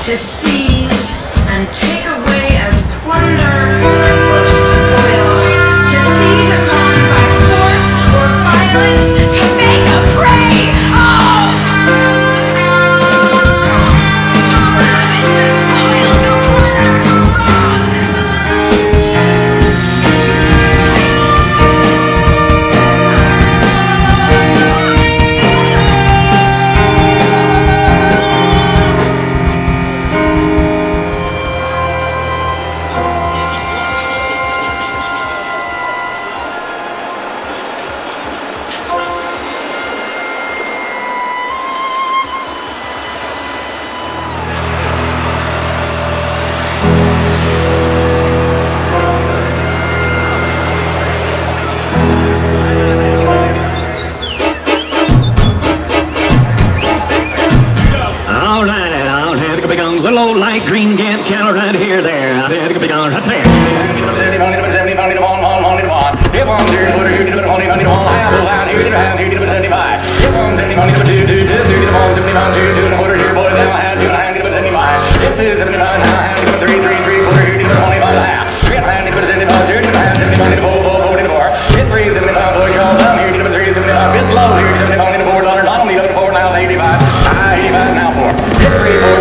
to seize and take away as plunder or spoil, to seize upon by force or violence, to make a prey of, to ravish, to spoil, to plunder, to rob. Little light green Gant cattle right here, there. I had to be on right there. It's low here, 75 on the board, on 85. 85 now for. It's 3, 4.